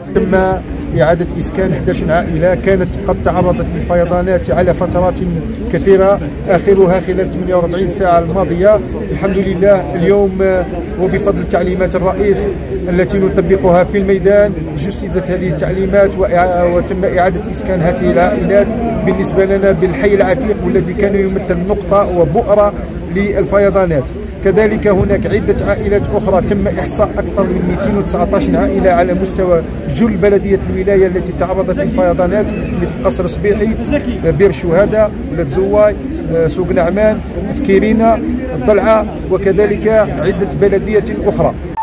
تم إعادة إسكان 11 عائلة كانت قد تعرضت للفيضانات على فترات كثيرة، آخرها خلال 48 ساعة الماضية. الحمد لله اليوم وبفضل تعليمات الرئيس التي نطبقها في الميدان جسدت هذه التعليمات وتم إعادة إسكان هذه العائلات بالنسبة لنا بالحي العتيق، والذي كان يمثل نقطة وبؤرة للفيضانات. كذلك هناك عدة عائلات أخرى تم إحصاء أكثر من 219 عائلة على مستوى جل بلدية الولاية التي تعرضت للفيضانات، مثل قصر صبيحي، بير الشهداء، ولاد زواي، سوق نعمان، فكيرينا، الضلعة، وكذلك عدة بلديات أخرى.